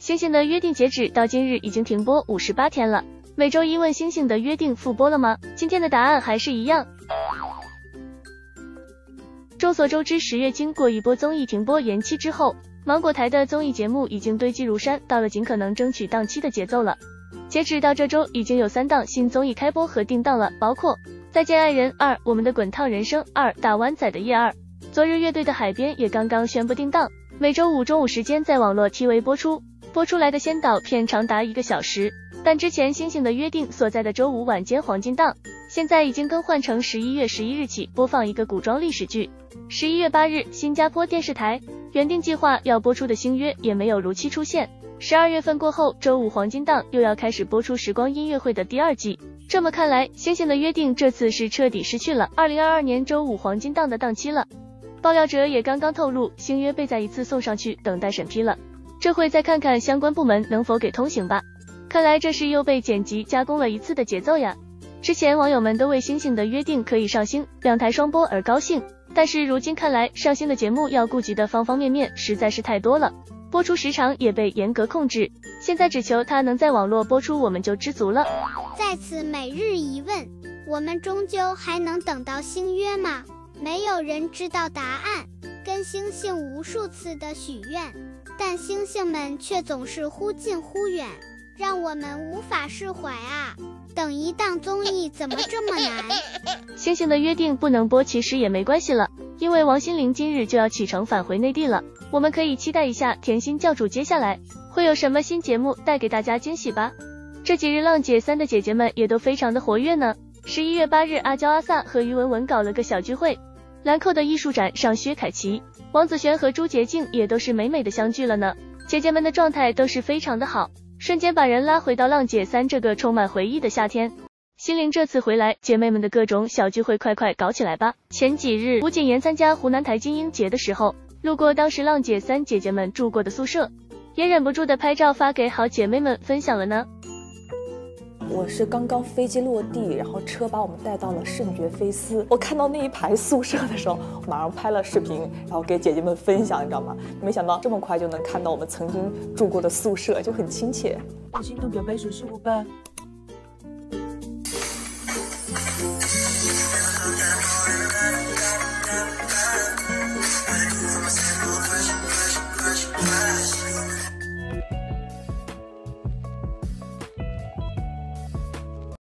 星星的约定截止到今日已经停播58天了。每周一问星星的约定复播了吗？今天的答案还是一样。众所周知，10月经过一波综艺停播延期之后，芒果台的综艺节目已经堆积如山，到了尽可能争取档期的节奏了。截止到这周，已经有3档新综艺开播和定档了，包括《再见爱人2》、我们的滚烫人生2、大湾仔的夜2。昨日乐队的海边也刚刚宣布定档，每周5中午时间在网络 TV 播出。播出来的先导片长达1个小时，但之前星星的约定所在的周5晚间黄金档，现在已经更换成11月11日起播放一个古装历史剧。11月8日，新加坡电视台原定计划要播出的星约也没有如期出现。12月份过后，周5黄金档又要开始播出时光音乐会的第2季。这么看来，星星的约定这次是彻底失去了2022年周5黄金档的档期了。爆料者也刚刚透露，星约被再一次送上去等待审批了，这会再看看相关部门能否给通行吧。看来这是又被剪辑加工了一次的节奏呀。之前网友们都为星星的约定可以上星2台双播而高兴，但是如今看来，上星的节目要顾及的方方面面实在是太多了，播出时长也被严格控制，现在只求它能在网络播出我们就知足了。 在此每日一问，我们终究还能等到星约吗？没有人知道答案，跟星星无数次的许愿，但星星们却总是忽近忽远，让我们无法释怀啊。等一档综艺怎么这么难？ 星星的约定不能播其实也没关系了，因为王心凌今日就要启程返回内地了，我们可以期待一下甜心教主接下来会有什么新节目带给大家惊喜吧。这几日浪姐3的姐姐们也都非常的活跃呢。11月8日，阿娇阿 sa 和于文文搞了个小聚会，兰蔻的艺术展上薛凯琪、王子璇和朱洁静也都是美美的相聚了呢。姐姐们的状态都是非常的好，瞬间把人拉回到浪姐3这个充满回忆的夏天。心凌这次回来，姐妹们的各种小聚会快搞起来吧。前几日吴谨言参加湖南台金鹰节的时候，路过当时浪姐3姐姐们住过的宿舍，也忍不住的拍照发给好姐妹们分享了呢。 我是刚刚飞机落地，然后车把我们带到了圣爵菲斯。我看到那一排宿舍的时候，马上拍了视频，然后给姐姐们分享，你知道吗？没想到这么快就能看到我们曾经住过的宿舍，就很亲切。 我心动表白手是我吧。